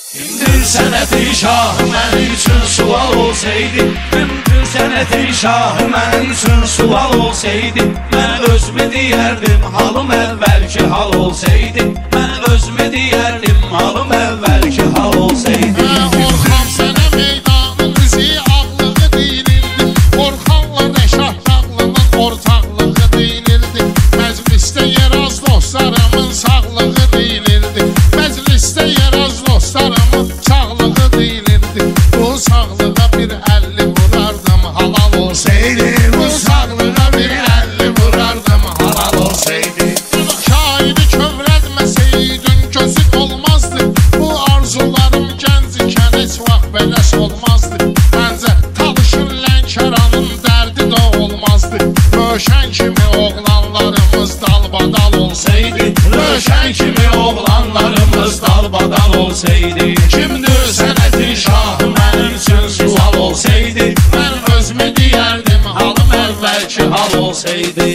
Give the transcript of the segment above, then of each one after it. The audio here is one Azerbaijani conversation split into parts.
Kimdir sənətin şahı mənim üçün sual olsaydı, kimdir sənətin şahı mənim üçün sual olsaydı, mən özümü deyərdim halım əvvəlki hal olsaydı, mən özümü deyərdim halım əvvəlki hal olsaydı. Orxan sənə meydanın bizi ağlığı deyilirdi, Orxanla Rəşad ağlının ortaqlığı deyilirdi, məclisdə yer az dostlarımın sağlığı deyilirdi, məclisdə yer az dostlarımın sağlığı deyilirdi, bu sağlığa bir 50 vurardım halal olsaydı, bu sağlığa bir 50 vurardım halal olsaydı. Şairi kövrəlməsəydin gözü olmazdı, bu arzularım gənc ikən heç vaxt beləş olmazdı, məncə talışır Lənkəranın dərdi də olmazdı, Röşən kimi oğlanlarımız dalbadal olsaydı, Röşən kimi oğlanlarımız dalbadal olsaydı. Kimdir sənətin şahı mənim üçün sual olsaydı, mən özümü deyərdim halım əvvəlki hal olsaydı.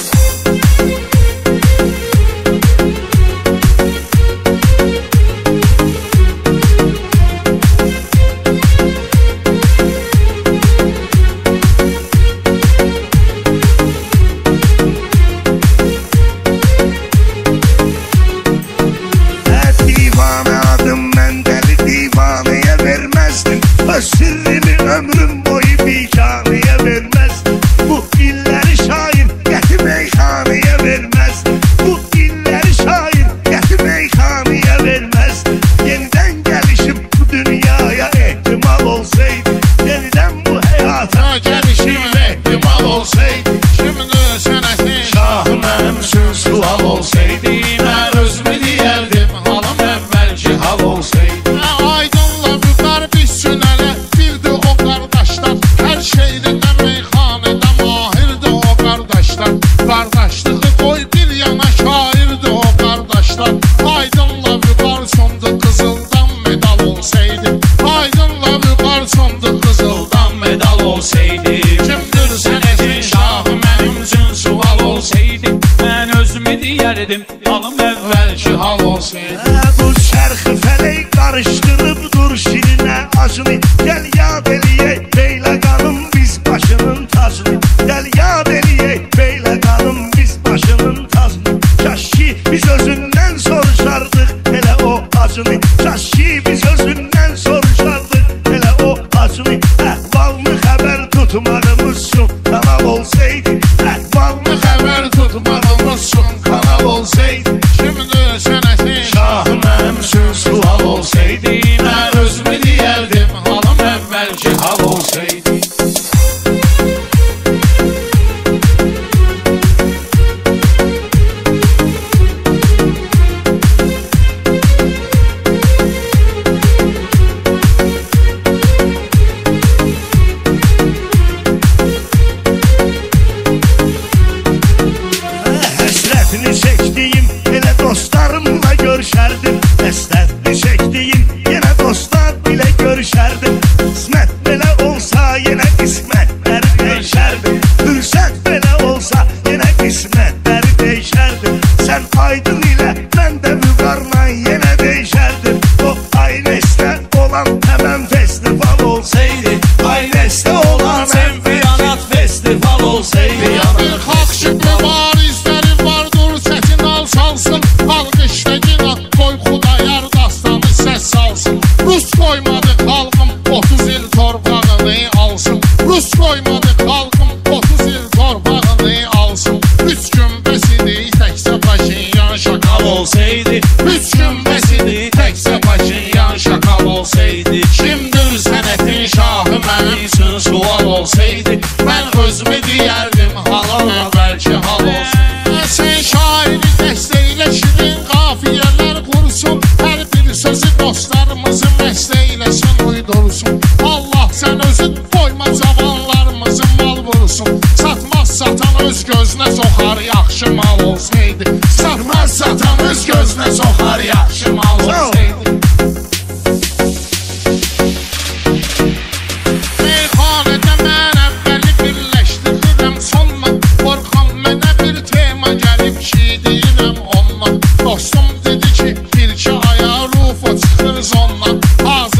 Sirrimi ömrüm boyu biganeye vermezdim, bu illeri şair gəti meyxaneye vermezdim, bu illeri şair gəti meyxaneye vermezdim. Yeniden gelişim bu dünyaya ehtimal olsaydı, yeniden bu hayata gelişim ehtimal olsaydı. Kimdir sənətin Şahı mənim üçün sual olsaydı, mən özümü deyərdim halım əvvəlki hal olsaydı. Aydınla vüqar biz sünələ bildi o qardaşlar, hər şeydə meyxanədə mahirdi o qardaşlar, qardaşlığı qoy bir yana şairdi o qardaşlar. Aydınla vüqar sondu qızıldan medal olsaydı, Aydınla vüqar sondu qızıldan medal olsaydı. Kimdir sənətin şahı mənim üçün sual olsaydı, Mən özümü deyərdim halım əvvəlki hal olsaydı. Bu şərxi fələk qarışdırıb dur şirinə acını, gəl yad eləyək beylə qanım biz başının tacını, gəl yad eləyək beylə qanım biz başının tacını. Kaş ki biz özündən soruşardıq elə o acını, kaş ki biz özündən soruşardıq elə o acını. Əhvalını xəbər tutmağımız üçün kanal olsaydı, əhvalını xəbər tutmağımız üçün kanal olsaydı. kimdir sənətin Şahı mənim üçün sual olsaydı, mən özümü deyərdim halım əvvəlki hal olsaydı. Həsrətini çəkdiyim elə dostlarımla görüşərdim, həsrətini çəkdiyim yenə dostlar ilə görüşərdim. Qismət belə olsa yenə qismətləri dəyişərdi, fürsət belə olsa yenə qismətləri dəyişərdi. Sən Aydın ilə mən də vüqarla yenə dəyişərdim. O Aynes'də olan həmən festival olsaydı, Aynes'də olan çempionat festival olsaydı. bir xalq ki mübarizləri vardır, çətin al salsın, alqışdəkin at qoy Xudayar dastanı səs salsın. Rus qoymadı xalqım 30 il torpağını alsın, Rus qoymadı xalqım 30 il torpağını alsın. 3 gün bəsidi təkcə Paşinyan şakal olsaydı, 3 gün bəsidi təkcə Paşinyan şakal olsaydı. Kimdir sənətin şahı mənim üçün sual olsaydı, mən özümü deyərdim halal əvvəlki hal olsaydı. Sən şairi dəstəklə şirin qafiyələr qursun, hər bir sözü dostlarımızı məstəkləsin uydursun. Allah sən özün qoyma cavanlarımızı mal vursun, satmaz satan öz gözünə soxar yaxşı mal olsaydı, satmaz satan öz gözünə soxar yaxşı mal olsaydı. Meyxanədə mən əvvəli birləşdirirəm sonla, Orxan mənə bir tema gəlib ki deyirəm onunla. Dostum dedi ki bir iki aya Rufo çıxırız onunla, Az